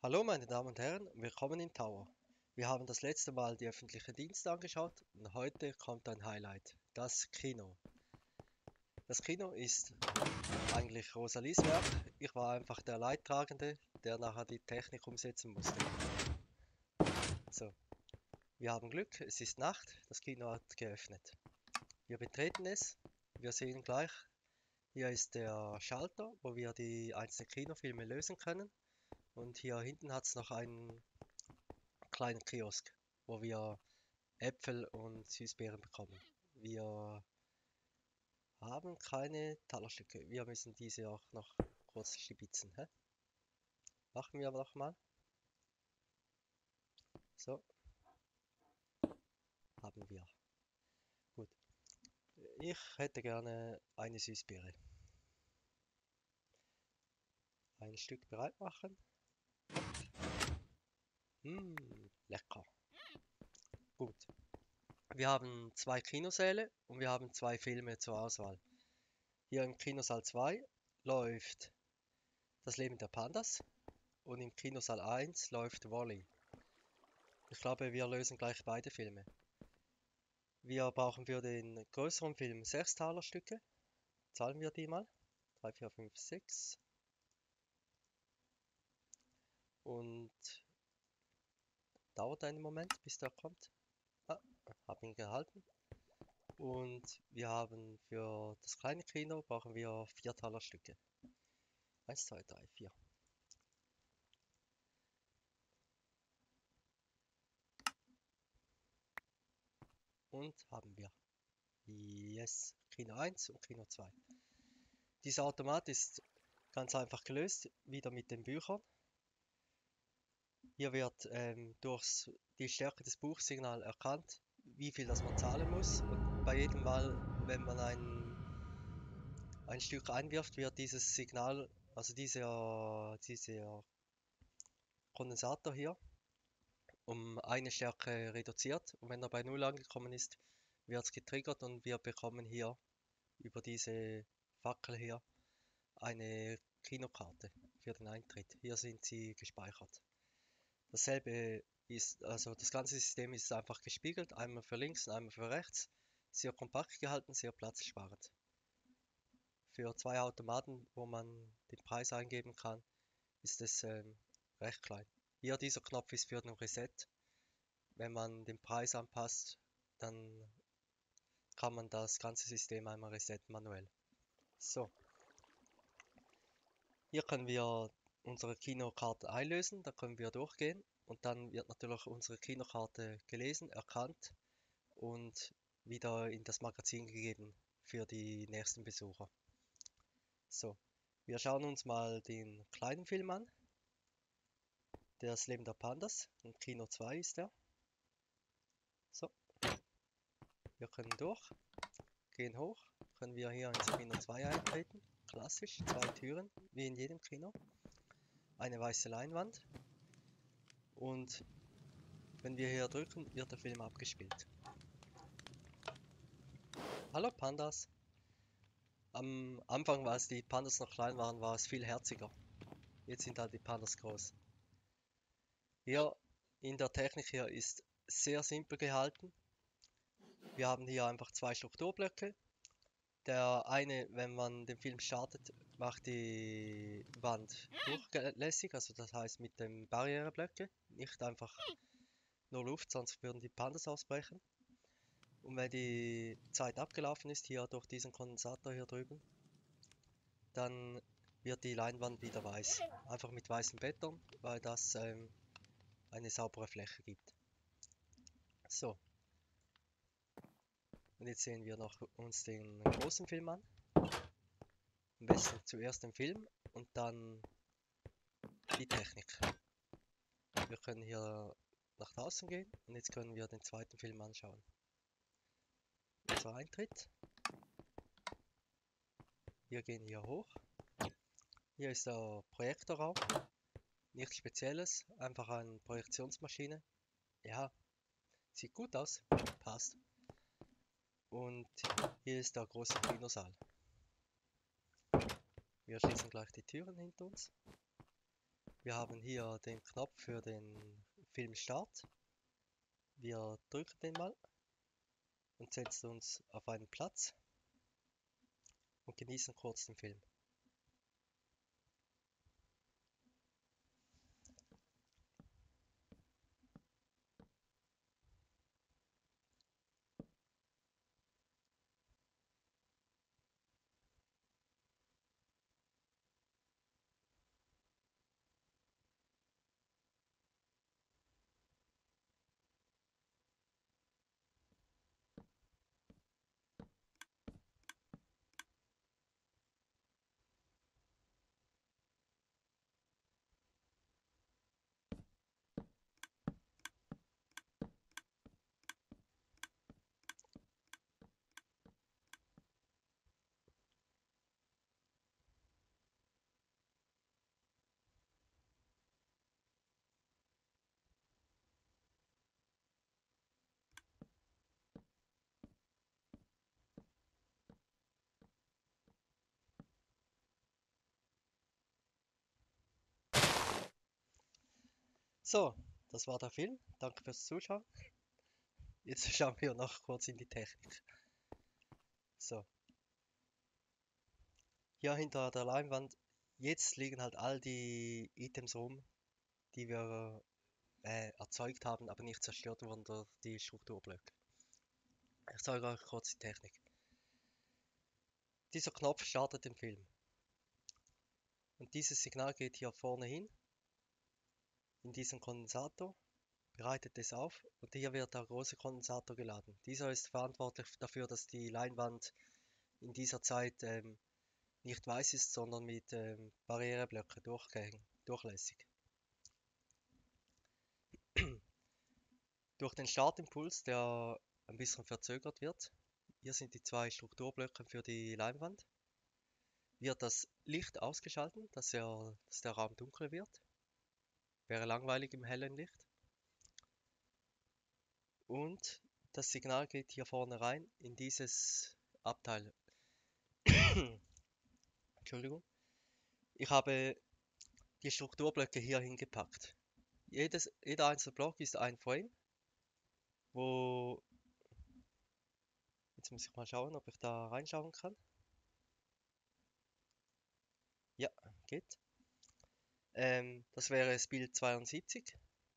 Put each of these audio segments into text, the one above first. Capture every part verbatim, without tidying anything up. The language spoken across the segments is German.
Hallo meine Damen und Herren, willkommen im Tower. Wir haben das letzte Mal die öffentlichen Dienste angeschaut und heute kommt ein Highlight, das Kino. Das Kino ist eigentlich Rosalies Werk. Ich war einfach der Leidtragende, der nachher die Technik umsetzen musste. So, wir haben Glück, es ist Nacht, das Kino hat geöffnet. Wir betreten es, wir sehen gleich, hier ist der Schalter, wo wir die einzelnen Kinofilme lösen können. Und hier hinten hat es noch einen kleinen Kiosk, wo wir Äpfel und Süßbeeren bekommen. Wir haben keine Talerstücke. Wir müssen diese auch noch kurz stibitzen. Hä? Machen wir aber noch mal. So, haben wir. Gut. Ich hätte gerne eine Süßbeere. Ein Stück bereit machen. Mmh, lecker. Gut. Wir haben zwei Kinosäle und wir haben zwei Filme zur Auswahl. Hier im Kinosaal zwei läuft Das Leben der Pandas und im Kinosaal eins läuft Wall-E. Ich glaube, wir lösen gleich beide Filme. Wir brauchen für den größeren Film sechs Talerstücke. Zahlen wir die mal. drei, vier, fünf, sechs. Und dauert einen Moment, bis der kommt. Ah, habe ihn gehalten. Und wir haben für das kleine Kino brauchen wir vier Talerstücke. eins, zwei, drei, vier. Und haben wir. Yes. Kino eins und Kino zwei. Dieser Automat ist ganz einfach gelöst, wieder mit den Büchern. Hier wird ähm, durch die Stärke des Buchsignals erkannt, wie viel das man zahlen muss. Und bei jedem Mal, wenn man ein, ein Stück einwirft, wird dieses Signal, also dieser, dieser Kondensator hier, um eine Stärke reduziert. Und wenn er bei null angekommen ist, wird es getriggert und wir bekommen hier über diese Fackel hier eine Kinokarte für den Eintritt. Hier sind sie gespeichert. Dasselbe ist, also das ganze System ist einfach gespiegelt, einmal für links und einmal für rechts. Sehr kompakt gehalten, sehr platzsparend. Für zwei Automaten, wo man den Preis eingeben kann, ist es ähm, recht klein. Hier dieser Knopf ist für den Reset. Wenn man den Preis anpasst, dann kann man das ganze System einmal resetten manuell. So, hier können wir unsere Kinokarte einlösen, da können wir durchgehen und dann wird natürlich unsere Kinokarte gelesen, erkannt und wieder in das Magazin gegeben für die nächsten Besucher. So, wir schauen uns mal den kleinen Film an. Das Leben der Pandas. Im Kino zwei ist der. So, wir können durch, gehen hoch, können wir hier ins Kino zwei eintreten. Klassisch, zwei Türen, wie in jedem Kino. Eine weiße Leinwand. Und wenn wir hier drücken, wird der Film abgespielt. Hallo Pandas. Am Anfang, als die Pandas noch klein waren, war es viel herziger. Jetzt sind halt die Pandas groß. Hier in der Technik hier ist sehr simpel gehalten. Wir haben hier einfach zwei Strukturblöcke. Der eine, wenn man den Film startet, macht die Wand durchlässig, also das heißt mit den Barriereblöcke, nicht einfach nur Luft, sonst würden die Pandas ausbrechen. Und wenn die Zeit abgelaufen ist, hier durch diesen Kondensator hier drüben, dann wird die Leinwand wieder weiß. Einfach mit weißem Beton, weil das ähm, eine saubere Fläche gibt. So, und jetzt sehen wir noch uns den großen Film an. Am besten zuerst den Film und dann die Technik. Wir können hier nach draußen gehen und jetzt können wir den zweiten Film anschauen. Unser Eintritt. Wir gehen hier hoch. Hier ist der Projektorraum. Nichts Spezielles, einfach eine Projektionsmaschine. Ja, sieht gut aus, passt. Und hier ist der große Kinosaal. Wir schließen gleich die Türen hinter uns. Wir haben hier den Knopf für den Filmstart. Wir drücken den mal und setzen uns auf einen Platz und genießen kurz den Film. So, das war der Film. Danke fürs Zuschauen. Jetzt schauen wir noch kurz in die Technik. So, hier hinter der Leinwand, jetzt liegen halt all die Items rum, die wir äh, erzeugt haben, aber nicht zerstört wurden durch die Strukturblöcke. Ich zeige euch kurz die Technik. Dieser Knopf startet den Film. Und dieses Signal geht hier vorne hin, in diesen Kondensator, bereitet es auf und hier wird der große Kondensator geladen. Dieser ist verantwortlich dafür, dass die Leinwand in dieser Zeit ähm, nicht weiß ist, sondern mit ähm, Barriereblöcken durchgängig, durchlässig. Durch den Startimpuls, der ein bisschen verzögert wird, hier sind die zwei Strukturblöcke für die Leinwand, wird das Licht ausgeschaltet, dass, er, dass der Raum dunkel wird. Wäre langweilig im hellen Licht. Und das Signal geht hier vorne rein in dieses Abteil. Entschuldigung. Ich habe die Strukturblöcke hier hingepackt. Jedes, jeder einzelne Block ist ein Frame, wo... Jetzt muss ich mal schauen, ob ich da reinschauen kann. Ja, geht. Ähm, das wäre das Bild zweiundsiebzig.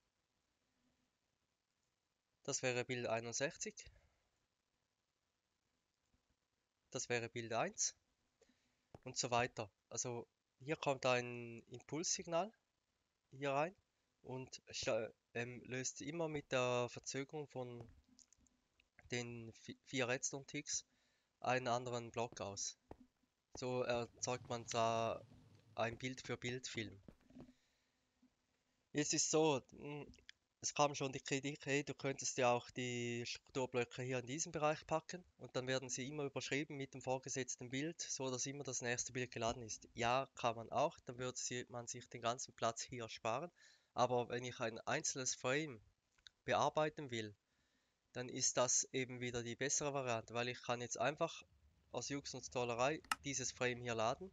Das wäre Bild einundsechzig. Das wäre Bild eins. Und so weiter. Also hier kommt ein Impulssignal hier rein und ähm, löst immer mit der Verzögerung von den vier Redstone-Ticks einen anderen Block aus. So erzeugt man da ein Bild-für-Bild-Film. Jetzt ist so, es kam schon die Kritik, hey, du könntest ja auch die Strukturblöcke hier in diesem Bereich packen und dann werden sie immer überschrieben mit dem vorgesetzten Bild, so dass immer das nächste Bild geladen ist. Ja, kann man auch, dann würde man sich den ganzen Platz hier sparen. Aber wenn ich ein einzelnes Frame bearbeiten will, dann ist das eben wieder die bessere Variante, weil ich kann jetzt einfach aus Jux und Tollerei dieses Frame hier laden.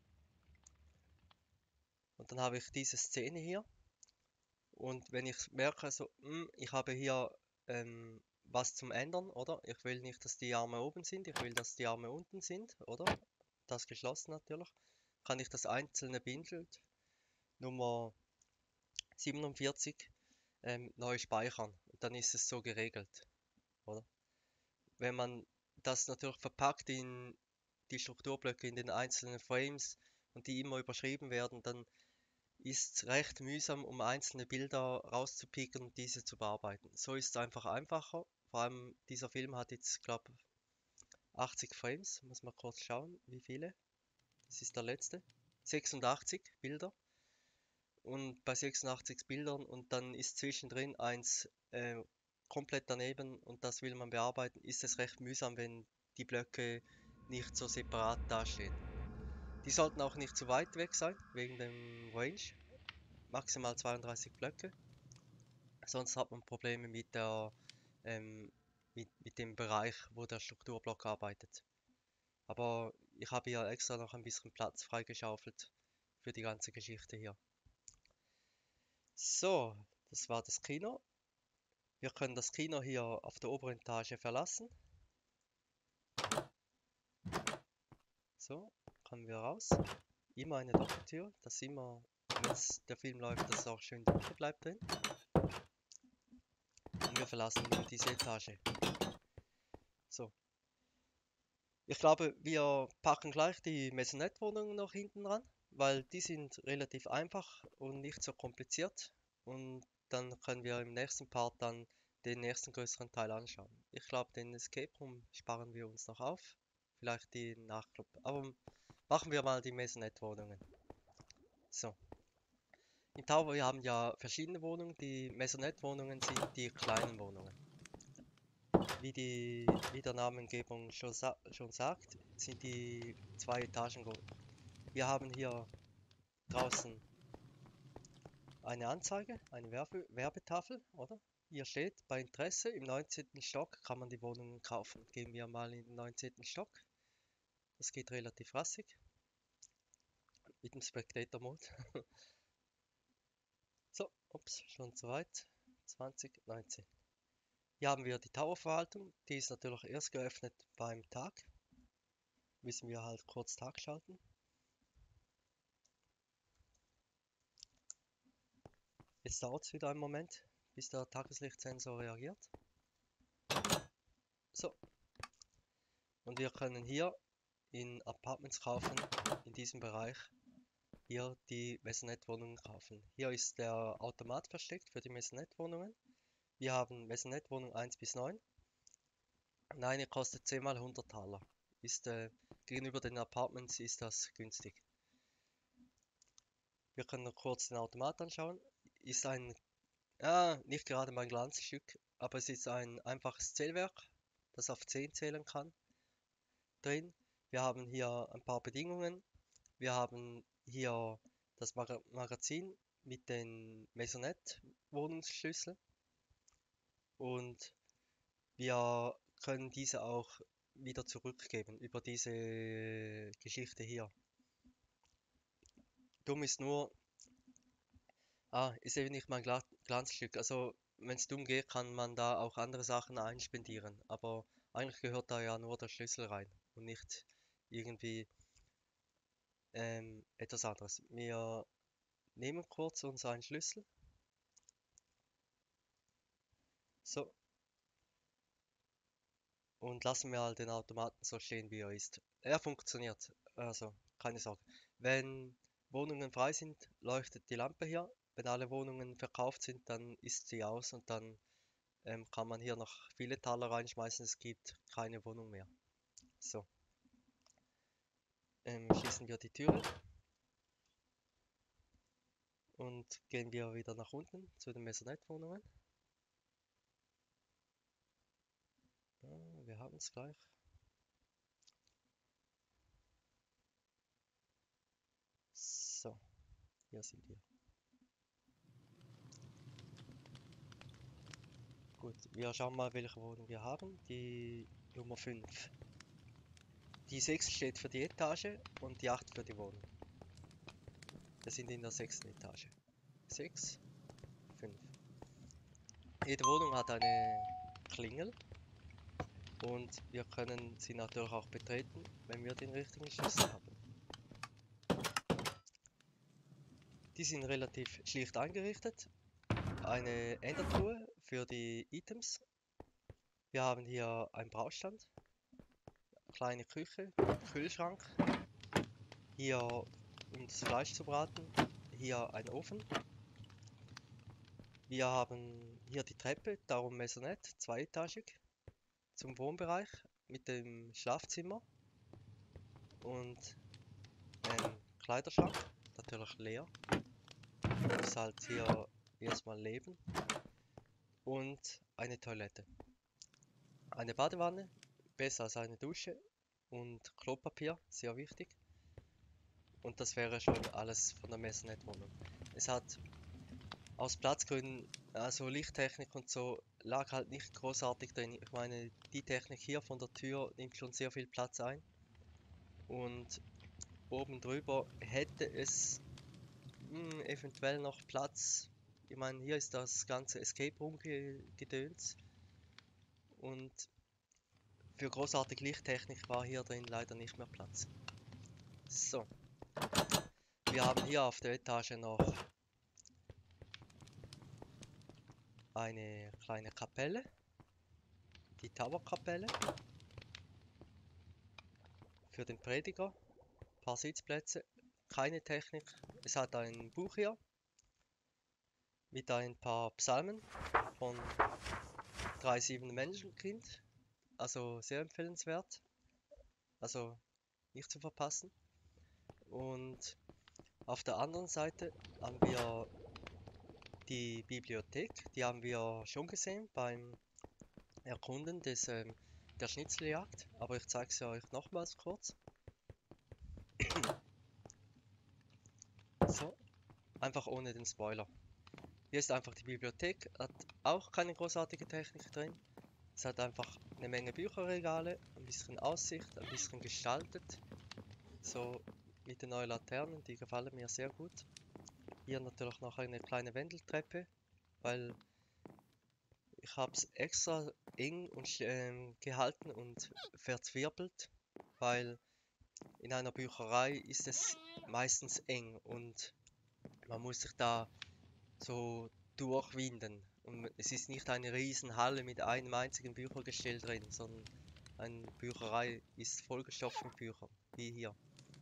Und dann habe ich diese Szene hier. Und wenn ich merke, so, mh, ich habe hier ähm, was zum Ändern, oder? Ich will nicht, dass die Arme oben sind, ich will, dass die Arme unten sind, oder? Das geschlossen natürlich. Kann ich das einzelne Bild Nummer siebenundvierzig ähm, neu speichern. Und dann ist es so geregelt, oder? Wenn man das natürlich verpackt in die Strukturblöcke in den einzelnen Frames und die immer überschrieben werden, dann ist recht mühsam, um einzelne Bilder rauszupicken und diese zu bearbeiten. So ist es einfach einfacher. Vor allem dieser Film hat jetzt, glaube ich, achtzig Frames. Muss mal kurz schauen, wie viele. Das ist der letzte. sechsundachtzig Bilder. Und bei sechsundachtzig Bildern und dann ist zwischendrin eins äh, komplett daneben und das will man bearbeiten, ist es recht mühsam, wenn die Blöcke nicht so separat dastehen. Die sollten auch nicht zu weit weg sein, wegen dem Range. Maximal zweiunddreißig Blöcke. Sonst hat man Probleme mit der ähm, mit, mit dem Bereich, wo der Strukturblock arbeitet. Aber ich habe hier extra noch ein bisschen Platz freigeschaufelt für die ganze Geschichte hier. So, das war das Kino. Wir können das Kino hier auf der oberen Etage verlassen. So, kommen wir raus. Immer eine Doppeltür, dass immer, wenn der Film läuft, dass es auch schön dunkel bleibt drin. Und wir verlassen nun diese Etage. So, ich glaube, wir packen gleich die Maisonette-Wohnungen noch hinten dran, weil die sind relativ einfach und nicht so kompliziert. Und dann können wir im nächsten Part dann den nächsten größeren Teil anschauen. Ich glaube, den Escape Room sparen wir uns noch auf. Vielleicht die Nachtclub. Aber machen wir mal die Maisonette-Wohnungen. So. Im Tower, wir haben ja verschiedene Wohnungen. Die Maisonette-Wohnungen sind die kleinen Wohnungen. Wie, die, wie der Namengebung schon, sa schon sagt, sind die zwei Etagen groß. Wir haben hier draußen eine Anzeige, eine Werbe Werbetafel, oder? Hier steht, bei Interesse im neunzehnten Stock kann man die Wohnungen kaufen. Gehen wir mal in den neunzehnten Stock. Das geht relativ rassig. Mit dem Spectator Mode. So, ups, schon zu weit. zwanzig neunzehn. Hier haben wir die Towerverwaltung. Die ist natürlich erst geöffnet beim Tag. Müssen wir halt kurz Tag schalten. Jetzt dauert es wieder einen Moment, bis der Tageslichtsensor reagiert. So. Und wir können hier in Apartments kaufen, in diesem Bereich, hier die Maisonette-Wohnungen kaufen. Hier ist der Automat versteckt für die Maisonette-Wohnungen. Wir haben Maisonette-Wohnung eins bis neun. Und eine kostet zehn mal hundert Taler. Ist, äh, gegenüber den Apartments ist das günstig. Wir können noch kurz den Automat anschauen. Ist ein, ja, nicht gerade mein Glanzstück, aber es ist ein einfaches Zählwerk, das auf zehn zählen kann, drin. Wir haben hier ein paar Bedingungen. Wir haben hier das Mag Magazin mit den Maisonette-Wohnungsschlüssel und wir können diese auch wieder zurückgeben über diese Geschichte hier. Dumm ist nur, ah, ist eben nicht mein Gla Glanzstück. Also, wenn es dumm geht, kann man da auch andere Sachen einspendieren. Aber eigentlich gehört da ja nur der Schlüssel rein und nicht irgendwie ähm, etwas anderes. Wir nehmen kurz unseren Schlüssel. So. Und lassen wir mal den Automaten so stehen, wie er ist. Er funktioniert. Also, keine Sorge. Wenn Wohnungen frei sind, leuchtet die Lampe hier. Wenn alle Wohnungen verkauft sind, dann ist sie aus und dann ähm, kann man hier noch viele Taler reinschmeißen. Es gibt keine Wohnung mehr. So. Ähm, schließen wir die Türe und gehen wir wieder nach unten zu den Maisonette-Wohnungen. Ja, wir haben es gleich. So, hier sind wir. Gut, wir schauen mal, welche Wohnung wir haben. Die Nummer fünf. Die sechs steht für die Etage und die acht für die Wohnung. Wir sind in der sechsten Etage. sechs, fünf. Jede Wohnung hat eine Klingel und wir können sie natürlich auch betreten, wenn wir den richtigen Schlüssel haben. Die sind relativ schlicht eingerichtet. Eine Ändernruhe für die Items. Wir haben hier einen Braustand, kleine Küche, Kühlschrank, hier um das Fleisch zu braten, hier ein Ofen. Wir haben hier die Treppe, darum Maisonette, zweietagig, zum Wohnbereich mit dem Schlafzimmer und ein Kleiderschrank, natürlich leer. Muss halt hier erstmal leben. Und eine Toilette. Eine Badewanne, besser als eine Dusche und Klopapier, sehr wichtig. Und das wäre schon alles von der Maisonette-Wohnung. Es hat aus Platzgründen, also Lichttechnik und so, lag halt nicht großartig drin. Ich meine, die Technik hier von der Tür nimmt schon sehr viel Platz ein. Und oben drüber hätte es mh, eventuell noch Platz Ich meine, hier ist das ganze Escape Room ge Gedöns und für großartige Lichttechnik war hier drin leider nicht mehr Platz. So, wir haben hier auf der Etage noch eine kleine Kapelle, die Tower-Kapelle für den Prediger, ein paar Sitzplätze, keine Technik. Es hat ein Buch hier mit ein paar Psalmen von drei sieben Menschenkind, also sehr empfehlenswert, also nicht zu verpassen. Und auf der anderen Seite haben wir die Bibliothek, die haben wir schon gesehen beim Erkunden des, ähm, der Schnitzeljagd, aber ich zeige sie euch nochmals kurz. So, einfach ohne den Spoiler. Hier ist einfach die Bibliothek, hat auch keine großartige Technik drin. Es hat einfach eine Menge Bücherregale, ein bisschen Aussicht, ein bisschen gestaltet. So mit den neuen Laternen, die gefallen mir sehr gut. Hier natürlich noch eine kleine Wendeltreppe, weil ich habe es extra eng und ähm, gehalten und verzwirbelt, weil in einer Bücherei ist es meistens eng und man muss sich da so durchwinden. Und es ist nicht eine riesen Halle mit einem einzigen Büchergestell drin, sondern eine Bücherei ist vollgestopft mit Büchern, wie hier.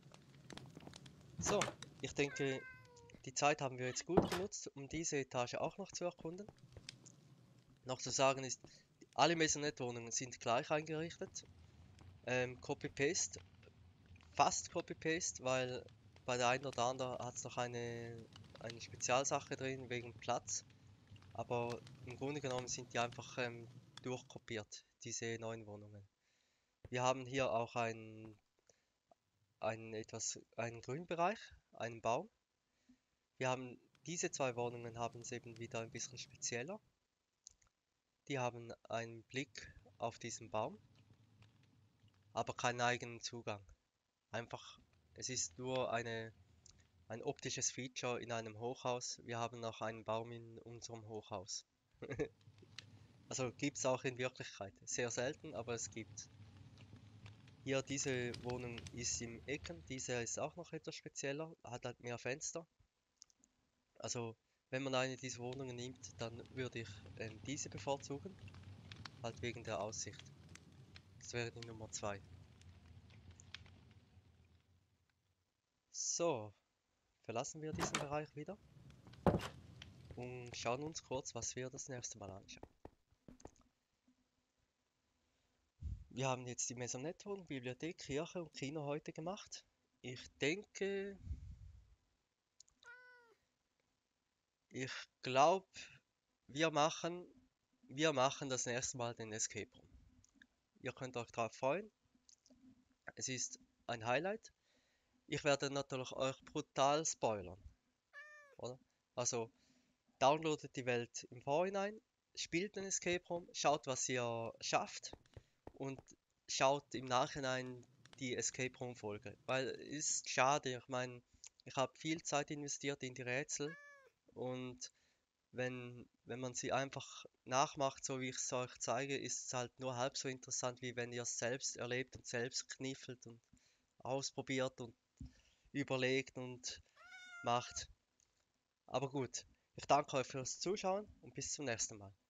So, ich denke, die Zeit haben wir jetzt gut genutzt, um diese Etage auch noch zu erkunden. Noch zu sagen ist, alle Maisonette-Wohnungen sind gleich eingerichtet. Ähm, Copy-Paste, fast Copy-Paste, weil bei der einen oder anderen hat es noch eine, eine Spezialsache drin wegen Platz. Aber im Grunde genommen sind die einfach ähm, durchkopiert, diese neuen Wohnungen. Wir haben hier auch einen, einen etwas, einen Grünbereich, einen Baum. Wir haben diese zwei Wohnungen haben es eben wieder ein bisschen spezieller. Die haben einen Blick auf diesen Baum, aber keinen eigenen Zugang. Einfach, es ist nur eine, ein optisches Feature in einem Hochhaus. Wir haben auch einen Baum in unserem Hochhaus. Also gibt es auch in Wirklichkeit. Sehr selten, aber es gibt. Hier diese Wohnung ist im Ecken. Diese ist auch noch etwas spezieller, hat halt mehr Fenster. Also wenn man eine dieser Wohnungen nimmt, dann würde ich ähm, diese bevorzugen, halt wegen der Aussicht. Das wäre die Nummer zwei. So, verlassen wir diesen Bereich wieder und schauen uns kurz, was wir das nächste Mal anschauen. Wir haben jetzt die Maisonette-Wohnung, Bibliothek, Kirche und Kino heute gemacht. Ich denke, ich glaube, wir machen, wir machen das nächste Mal den Escape Room. Ihr könnt euch darauf freuen. Es ist ein Highlight. Ich werde natürlich euch brutal spoilern, oder? Also downloadet die Welt im Vorhinein, spielt den Escape Room, schaut, was ihr schafft und schaut im Nachhinein die Escape Room Folge, weil es ist schade. Ich meine, ich habe viel Zeit investiert in die Rätsel und wenn, wenn man sie einfach nachmacht, so wie ich es euch zeige, ist es halt nur halb so interessant, wie wenn ihr es selbst erlebt und selbst kniffelt und ausprobiert und überlegt und macht. Aber gut, ich danke euch fürs Zuschauen und bis zum nächsten Mal.